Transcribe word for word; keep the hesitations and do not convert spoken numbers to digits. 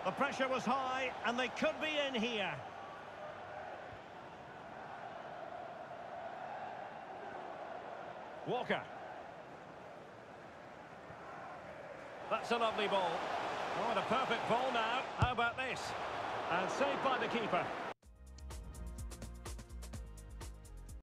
The pressure was high, and they could be in here. Walker. That's a lovely ball. Oh, and a perfect ball now. How about this? And saved by the keeper.